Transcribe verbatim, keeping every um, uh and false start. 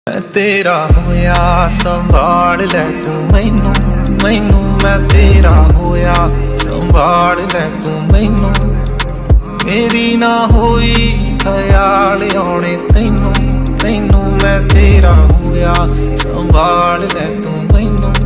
मैं तेरा होया संभाल लै तू मैनू मैनू मैं तेरा होया संभाल लै तू मैनू मेरी ना होई ख्याल आने तैनू तैनू मैं तेरा होया संभाल लै तू मैनू।